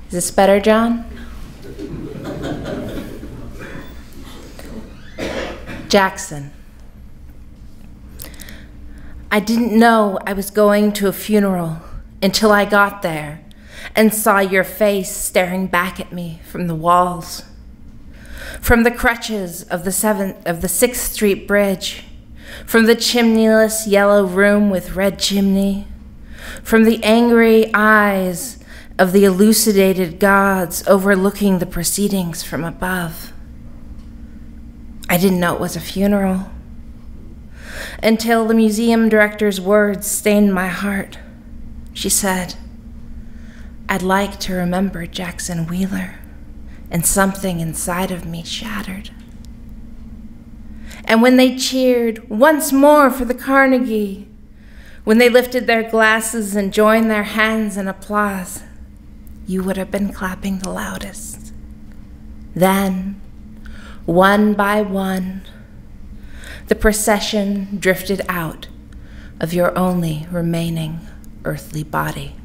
Is this better, John? Jackson. I didn't know I was going to a funeral until I got there and saw your face staring back at me from the walls, from the crutches of the 6th Street Bridge, from the chimneyless yellow room with red chimney, from the angry eyes of the elucidated gods overlooking the proceedings from above. I didn't know it was a funeral until the museum director's words stained my heart. She said, "I'd like to remember Jackson Wheeler," and something inside of me shattered. And when they cheered once more for the Carnegie, when they lifted their glasses and joined their hands in applause, you would have been clapping the loudest. Then, one by one, the procession drifted out of your only remaining earthly body.